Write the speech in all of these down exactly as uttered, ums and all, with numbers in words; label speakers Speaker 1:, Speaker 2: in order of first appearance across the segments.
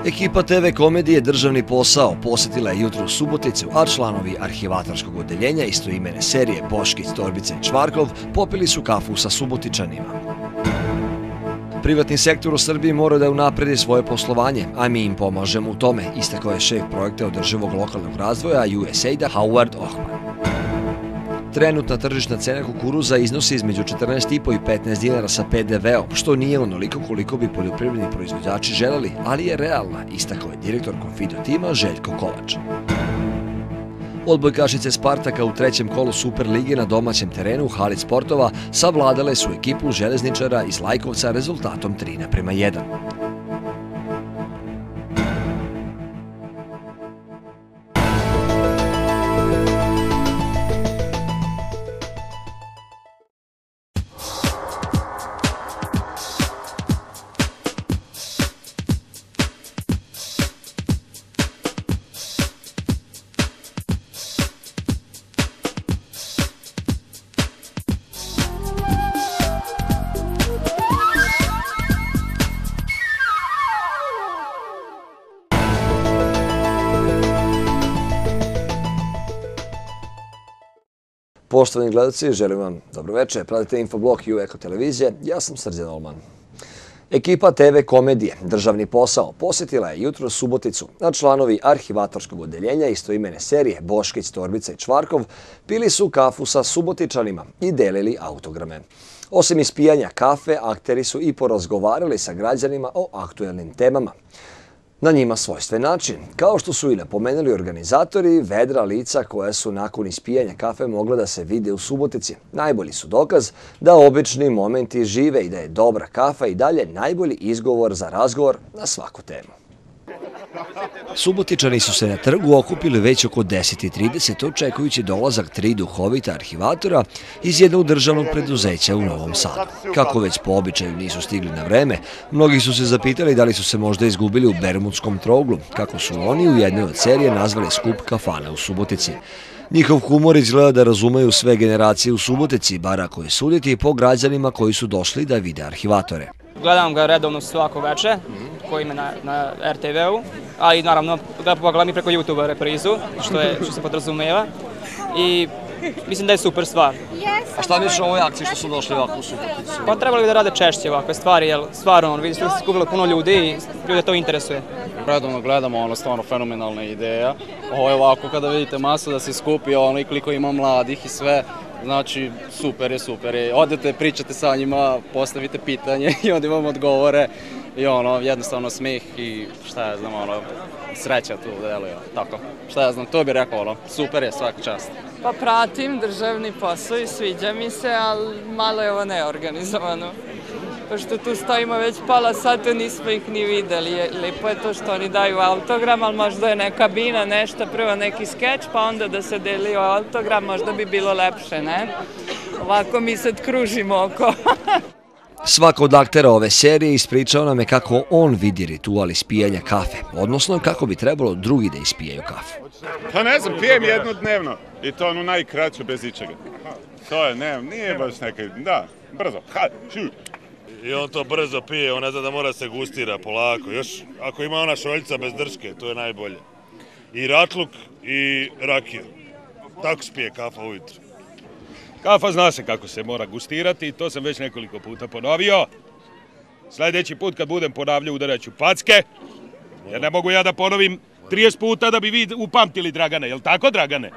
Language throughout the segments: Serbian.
Speaker 1: Ekipa te ve komedije Državni posao posetila je jutro u Suboticu, a članovi arhivatorskog odeljenja istoimene serije Boškić, Torbica i Čvarkov popili su kafu sa Subotičanima. Privatni sektor u Srbiji mora da unapredi svoje poslovanje, a mi im pomažemo u tome, istakao je šef projekta održivog lokalnog razvoja U S A I D-a Howard Ohman. Trenutna tržišna cena kukuruza iznosi između četrnaest i po i petnaest dinara sa pe de veom, što nije onoliko koliko bi poljoprivredni proizvođači želeli, ali je realna, istakao je direktor Confido tima Željko Kovač. Odbojkašice Spartaka u trećem kolu Superlige na domaćem terenu u hali sportova savladale su ekipu železničara iz Lajkovca rezultatom tri naprema jedan. Poštovani gledalci, želim vam dobro večer. Pratite Infoblog i Eko televizije. Ja sam Srđan Olman. Ekipa te ve komedije Državni posao posetila je jutro Suboticu, a članovi arhivatorskog odeljenja istoimene serije Boškić, Torbica i Čvarkov pili su kafu sa Subotičanima i delili autograme. Osim ispijanja kafe, akteri su i porazgovarali sa građanima o aktuelnim temama na njima svojstven način, kao što su i napomenuli organizatori, vedra lica koja su nakon ispijanja kafe mogla da se vide u Subotici. Najbolji su dokaz da obični momenti žive i da je dobra kafa i dalje najbolji izgovor za razgovor na svaku temu. Subotičani su se na trgu okupili već oko deset i trideset očekujući dolazak tri duhovita arhivatora iz jednog državnog preduzeća u Novom Sadu. Kako već po običaju nisu stigli na vreme, mnogi su se zapitali da li su se možda izgubili u Bermudskom trouglu, kako su oni u jednoj od serije nazvali skup kafana u Subotici. Njihov humor izgleda da razumeju sve generacije u Subotici, bar ako je suditi po građanima koji su došli da vide arhivatore.
Speaker 2: Gledam ga redovno svako veče, koji ima na, na er te veu, ali naravno gledam i preko YouTube-a reprizu, što, je, što se podrazumeva. I mislim da je super stvar.
Speaker 1: A šta misliš o ovoj akciji što su došli ovako u Suboticu?
Speaker 2: Pa trebali bi da rade češće ovakve stvari, jer stvarno, on, vidite da se skupilo puno ljudi i ljude to interesuje.
Speaker 3: Redovno gledamo, ono, stvarno fenomenalna ideja. Ovo je ovako kada vidite masu da se skupi, ono, i koliko ima mladih i sve. Znači, super je, super je. Odete, pričate sa njima, postavite pitanje i onda vam odgovore. I ono, jednostavno smih i šta ja znam, ono, sreća tu deluje, tako. Šta ja znam, to bih rekao, ono, super je, svaka čast.
Speaker 4: Pa pratim državni posao i sviđa mi se, ali malo je ovo neorganizovano. Pošto tu stojimo već pola sata, nismo ih ni videli. Lijepo je to što oni daju autogram, ali možda je neka kabina, nešto, prvo neki skeč, pa onda da se deli autogram, možda bi bilo lepše, ne? Ovako mi sad kružimo oko.
Speaker 1: Svako od aktera ove serije ispričao nam je kako on vidi ritual ispijanja kafe, odnosno kako bi trebalo drugi da ispijaju kafu.
Speaker 5: Pa ne znam, pijem jednu dnevno i to ono najkraće bez ičega. To je, ne, nije baš neka, da, brzo, ha, šu.
Speaker 6: I on to brzo pije, on ne zna da mora se gustira polako. Još ako ima ona šoljca bez drške, to je najbolje. I ratluk i rakija. Tako se pije kafa ujutro.
Speaker 7: Kafa zna se kako se mora gustirati, to sam već nekoliko puta ponovio. Sljedeći put kad budem ponavljao udarat ću packe, jer ne mogu ja da ponovim trideset puta da bi vi upamtili Dragane, jel tako Dragane?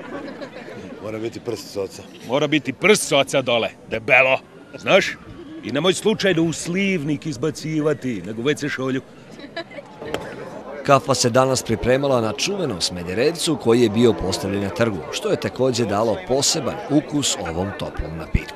Speaker 6: Mora biti prst s oca.
Speaker 7: Mora biti prst s oca dole, debelo, znaš? I nemoj slučajno u slivnik izbacivati, nego već se šolju.
Speaker 1: Kafa se danas pripremala na čuvenom Smederevcu koji je bio postavljen na trgu, što je također dalo poseban ukus ovom toplom napitku.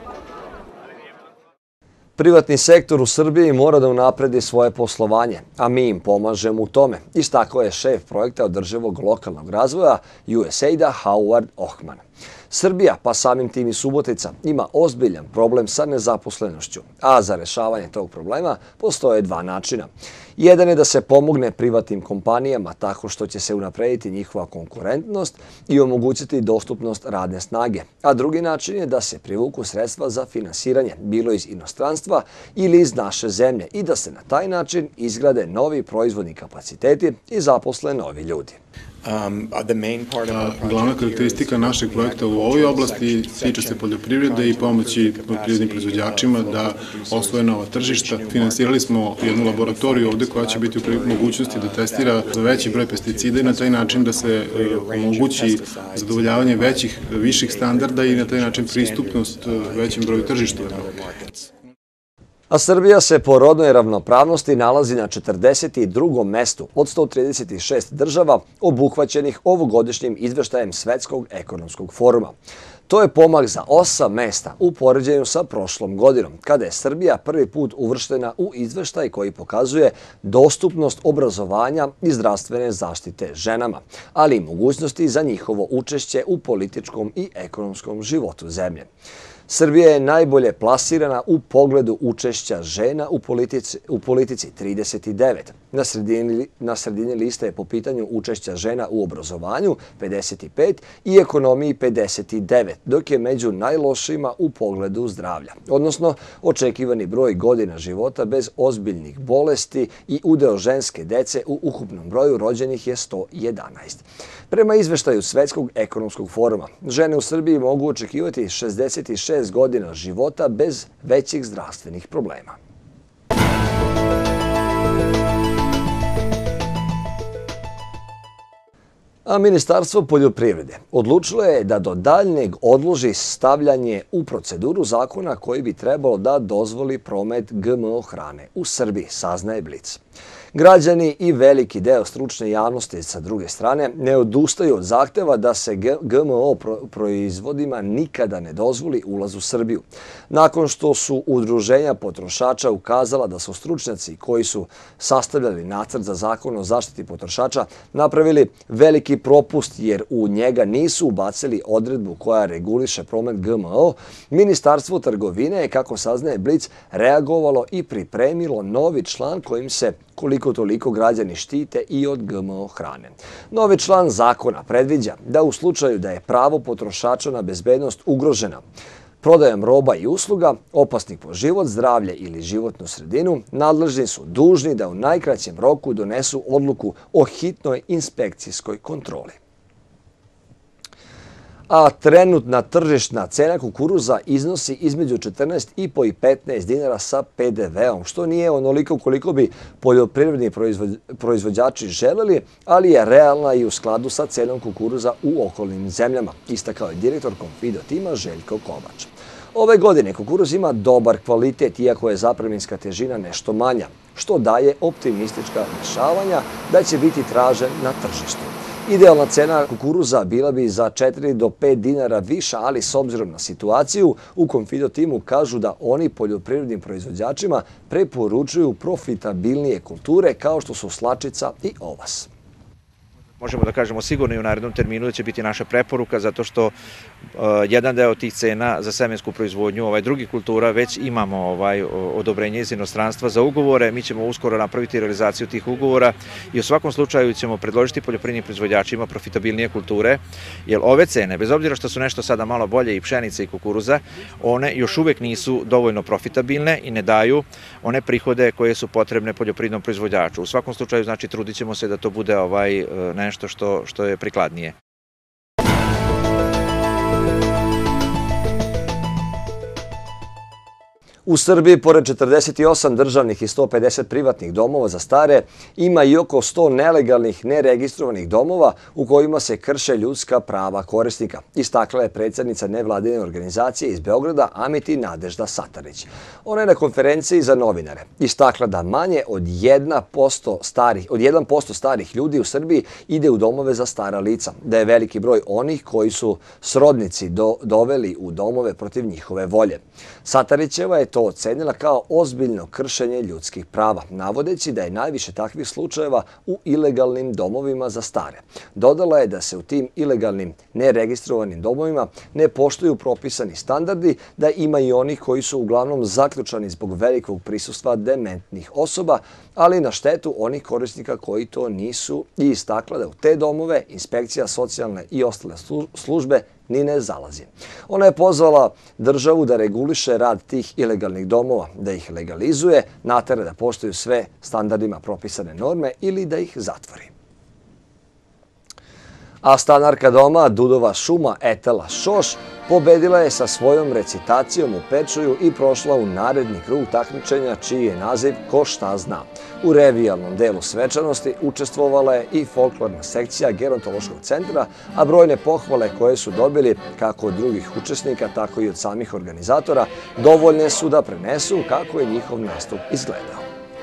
Speaker 1: Privatni sektor u Srbiji mora da unapredi svoje poslovanje, a mi im pomažemo u tome, istakao je šef projekta održivog lokalnog razvoja U S A I D-a Howard Ohman. Srbija, pa samim tim i Subotica, ima ozbiljan problem sa nezaposlenošću, a za rešavanje tog problema postoje dva načina. Jedan je da se pomogne privatnim kompanijama tako što će se unaprediti njihova konkurentnost i omogućiti dostupnost radne snage, a drugi način je da se privuku sredstva za finansiranje, bilo iz inostranstva ili iz naše zemlje, i da se na taj način izgrade novi proizvodni kapaciteti i zaposle novi ljudi.
Speaker 8: Glavna karakteristika našeg projekta u ovoj oblasti tiče se poljoprivrede i pomoći poljoprivrednim proizvođačima da osvoje nova tržišta. Finansirali smo jednu laboratoriju ovde koja će biti u mogućnosti da testira za veći broj pesticida i na taj način da se omogući zadovoljavanje većih, viših standarda i na taj način pristupnost većem broju tržišta.
Speaker 1: A Srbija se po rodnoj ravnopravnosti nalazi na četrdeset drugom mestu od sto trideset šest država obuhvaćenih ovogodišnjim izveštajem Svetskog ekonomskog foruma. To je pomak za osam mesta u poređenju sa prošlom godinom, kada je Srbija prvi put uvrštena u izveštaj koji pokazuje dostupnost obrazovanja i zdravstvene zaštite ženama, ali i mogućnosti za njihovo učešće u političkom i ekonomskom životu zemlje. Srbija je najbolje plasirana u pogledu učešća žena u politici, u politici trideset devet. Na sredini, na sredini liste je po pitanju učešća žena u obrazovanju pedeset pet i ekonomiji pedeset devet, dok je među najlošijima u pogledu zdravlja, odnosno očekivani broj godina života bez ozbiljnih bolesti i udeo ženske dece u ukupnom broju rođenih je sto jedanaest. Prema izveštaju Svetskog ekonomskog foruma, žene u Srbiji mogu očekivati šezdeset šest godina života bez većih zdravstvenih problema. A Ministarstvo poljoprivrede odlučilo je da do daljnjeg odloži stavljanje u proceduru zakona koji bi trebalo da dozvoli promet G M O hrane u Srbiji, saznaje Blic. Građani i veliki deo stručne javnosti sa druge strane ne odustaju od zahteva da se G M O proizvodima nikada ne dozvoli ulaz u Srbiju. Nakon što su udruženja potrošača ukazala da su stručnjaci koji su sastavljali nacrt za zakon o zaštiti potrošača napravili veliki propust jer u njega nisu ubacili odredbu koja reguliše promet G M O, Ministarstvo trgovine je, kako saznaje Blic, reagovalo i pripremilo novi član kojim se koliko toliko građani štite i od G M O hrane. Novi član zakona predviđa da u slučaju da je pravo potrošača na bezbednost ugrožena prodajom roba i usluga, opasnih po život, zdravlje ili životnu sredinu, nadležni su dužni da u najkraćem roku donesu odluku o hitnoj inspekcijskoj kontroli. A trenutna tržišna cena kukuruza iznosi između četrnaest i po i petnaest dinara sa P D V-om, što nije onoliko koliko bi poljoprivredni proizvođači želeli, ali je realna i u skladu sa cenom kukuruza u okolnim zemljama, istakao je direktor Confido tima Željko Kovač. Ove godine kukuruz ima dobar kvalitet, iako je zapreminska težina nešto manja, što daje optimistička dešavanja da će biti tražen na tržištu. Idealna cena kukuruza bila bi za četiri do pet dinara viša, ali s obzirom na situaciju u Confido timu kažu da oni poljoprivrednim proizvođačima preporučuju profitabilnije kulture kao što su slačica i ovas.
Speaker 9: Možemo da kažemo sigurno i u narednom terminu da će biti naša preporuka, zato što jedan deo tih cena za semensku proizvodnju ovaj drugi kultura već imamo ovaj odobrenje iz inostranstva za ugovore. Mi ćemo uskoro napraviti realizaciju tih ugovora i u svakom slučaju ćemo predložiti poljoprivrednim proizvođačima profitabilnije kulture, jer ove cene, bez obzira što su nešto sada malo bolje i pšenice i kukuruza, one još uvek nisu dovoljno profitabilne i ne daju one prihode koje su potrebne poljoprivrednom proizvođaču. U svakom slučaju, znači, trudit ćemo se da to bude ovaj nešto što, što je prikladnije.
Speaker 1: U Srbiji, pored četrdeset osam državnih i sto pedeset privatnih domova za stare, ima i oko sto nelegalnih, neregistrovanih domova u kojima se krše ljudska prava korisnika, istakla je predsjednica nevladine organizacije iz Beograda Amiti Nadežda Satarić. Ona je na konferenciji za novinare istakla da manje od jedan posto starih, od jedan posto starih ljudi u Srbiji ide u domove za stara lica, da je veliki broj onih koji su srodnici do, doveli u domove protiv njihove volje. Satarićeva je to ocenila kao ozbiljno kršenje ljudskih prava, navodeći da je najviše takvih slučajeva u ilegalnim domovima za stare. Dodala je da se u tim ilegalnim, neregistrovanim domovima ne poštuju propisani standardi, da ima i onih koji su uglavnom zaključani zbog velikog prisustva dementnih osoba, ali na štetu onih korisnika koji to nisu, i istakla da u te domove inspekcija socijalne i ostale službe ni ne zalazi. Ona je pozvala državu da reguliše rad tih ilegalnih domova, da ih legalizuje, natera da poštuju sve standardima propisane norme ili da ih zatvori. A stanarka doma Dudova šuma Etela Šoš pobedila je sa svojom recitacijom u Pečuju i prošla u naredni krug takmičenja čiji je naziv Ko šta zna. U revijalnom delu svečanosti učestvovala je i folklorna sekcija Gerontološkog centra, a brojne pohvale koje su dobili kako od drugih učesnika, tako i od samih organizatora, dovoljne su da prenesu kako je njihov nastup izgledao.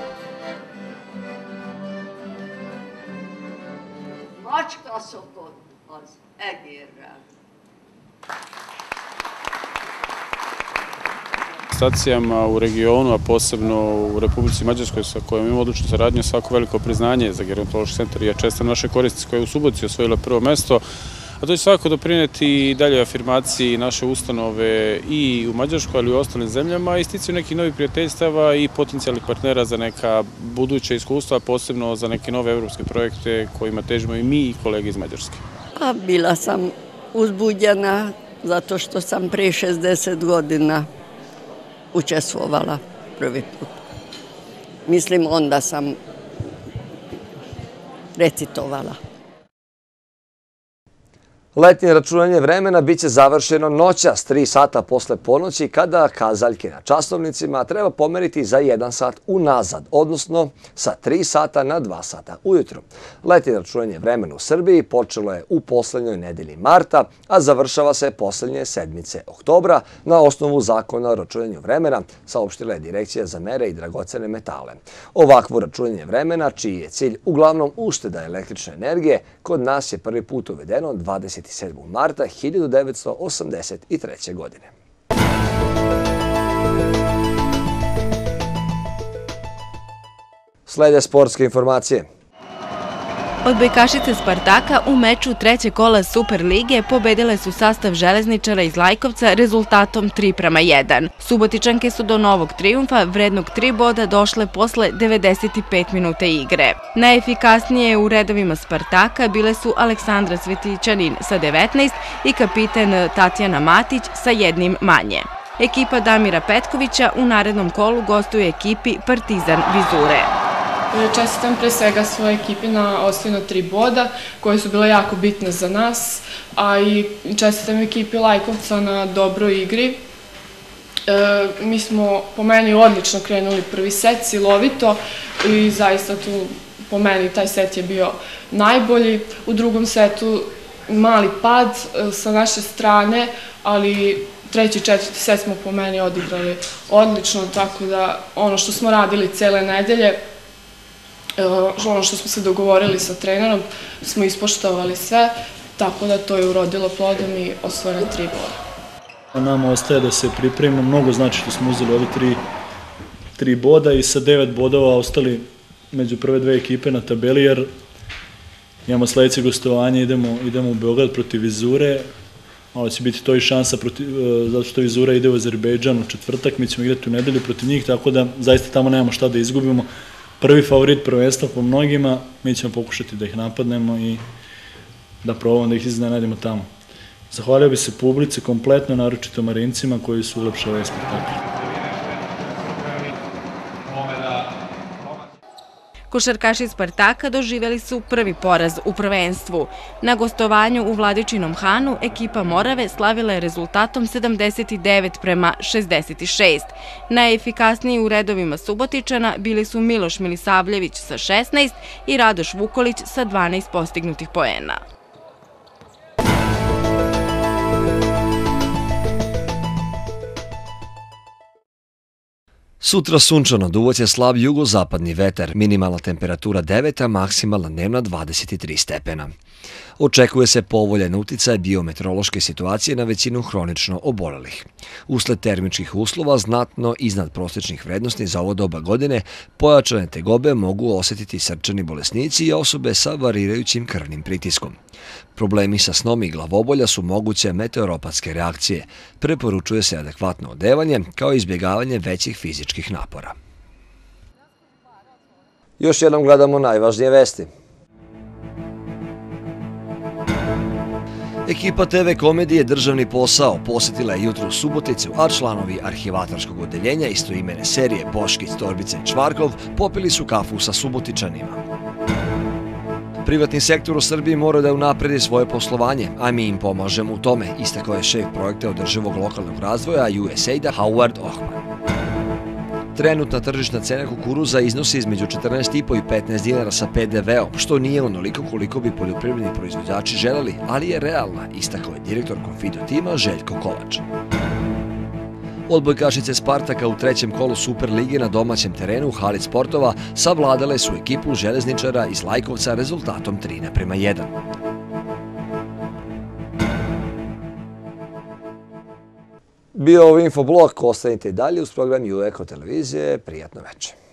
Speaker 10: Macska szokott az egérrel.
Speaker 11: Stacijama u regionu, a posebno u Republici Mađarskoj sa kojom imamo odličnu saradnju, svako veliko priznanje za Gerontološki centar. Ja čestam naše korisnice koja je u Subotici osvojila prvo mesto, a to će svakako doprineti i dalje afirmaciji naše ustanove i u Mađarskoj, ali i u ostalim zemljama, i sticaju nekih novih prijateljstava i potencijalnih partnera za neka buduća iskustva, posebno za neke nove evropske projekte kojima težimo i mi i kolege iz Mađarske.
Speaker 10: A bila sam uzbuđena zato što sam pre šezdeset godina učestvovala prvi put. Mislim, onda sam recitovala.
Speaker 1: Letnje računanje vremena biće završeno noćas, tri sata posle ponoći, kada kazaljke na časovnicima treba pomeriti za jedan sat unazad, odnosno sa tri sata na dva sata ujutro. Letnje računanje vremena u Srbiji počelo je u poslednjoj nedelji marta, a završava se poslednje sedmice oktobra na osnovu zakona o računanju vremena, saopštila je Direkcija za mere i dragocene metale. Ovakvo računanje vremena, čiji je cilj uglavnom ušteda električne energije, kod nas je prvi put uvedeno dvadeset sedmog marta hiljadu devetsto osamdeset treće. godine. Slede sportske informacije.
Speaker 12: Odbojkašice Spartaka u meču trećeg kola Superlige pobedile su sastav železničara iz Lajkovca rezultatom tri prema jedan. Subotičanke su do novog trijumfa vrednog tri boda došle posle devedeset pet minuta igre. Najefikasnije u redovima Spartaka bile su Aleksandra Svetićanin sa devetnaest i kapiten Tatjana Matić sa jednim manje. Ekipa Damira Petkovića u narednom kolu gostuje ekipi Partizan Vizure.
Speaker 13: Čestitam pre svega svoje ekipi na osvojeno tri boda, koje su bile jako bitne za nas, a i čestitam ekipi Lajkovca na dobroj igri. Mi smo po meni odlično krenuli prvi set, silovito, i zaista tu po meni taj set je bio najbolji. U drugom setu mali pad sa naše strane, ali treći i četvrti set smo po meni odigrali odlično, tako da ono što smo radili cele nedelje, ono što smo se dogovorili sa trenerom, smo ispoštovali sve, tako da to je urodilo plodom i osvojeno tri boda.
Speaker 14: Nama ostaje da se pripremimo, mnogo znači što smo uzeli ove tri, tri boda i sa devet bodova ostali među prve dve ekipe na tabeli, jer imamo sledeće gostovanje, idemo, idemo u Beograd protiv Vizure, malo će biti to i šansa, protiv, zato što Vizura ide u Azerbejdžan u četvrtak, mi ćemo igrati u nedelju protiv njih, tako da zaista tamo nemamo šta da izgubimo. Prvi favorit prvenstva po mnogima, mi ćemo pokušati da ih napadnemo i da probamo da ih iznenadimo tamo. Zahvalio bi se publici kompletno, naročito Marincima koji su ulepšali ovaj spektakl.
Speaker 12: Košarkaši Spartaka doživjeli su prvi poraz u prvenstvu. Na gostovanju u Vladičinom Hanu ekipa Morave slavila je rezultatom sedamdeset devet prema šezdeset šest. Najefikasniji u redovima Subotičana bili su Miloš Milisavljević sa šesnaest i Radoš Vukolić sa dvanaest postignutih poena.
Speaker 1: Sutra sunčano, duvaće slab jugozapadni vetar, minimalna temperatura devet, a maksimalna dnevna dvadeset tri stepena. Očekuje se povoljan uticaj biometeorološke situacije na većinu hronično obolelih. Usled termičkih uslova znatno iznad prosječnih vrednosti za ovo doba godine, pojačane tegobe mogu osjetiti srčani bolesnici i osobe sa varirajućim krvnim pritiskom. Problemi sa snom i glavobolja su moguće meteoropatske reakcije. Preporučuje se adekvatno odevanje kao i izbjegavanje većih fizičkih napora. Još jednom gledamo najvažnije vesti. Ekipa te ve komedije Državni posao posjetila je jutro u Suboticu, a članovi arhivatorskog odeljenja istoimene serije Boškić, Torbica i Čvarkov popili su kafu sa Subotičanima. Privatni sektor u Srbiji mora da unapredi svoje poslovanje, a mi im pomažemo u tome, istakao je šef projekta održivog lokalnog razvoja U S A I D-a Howard Ohman. Trenutna tržišna cena kukuruza iznosi između četrnaest i po i petnaest dinara sa pe de veom, što nije onoliko koliko bi poljoprivredni proizvođači želeli, ali je realna, istakao je direktor Confido tima Željko Kovač. Odbojkašice Spartaka u trećem kolu Super lige na domaćem terenu u hali sportova savladale su ekipu železničara iz Lajkovca rezultatom tri naprema jedan. Bio ovo Infoblog, ostanite i dalje uz program Eko televizije. Prijatno večer.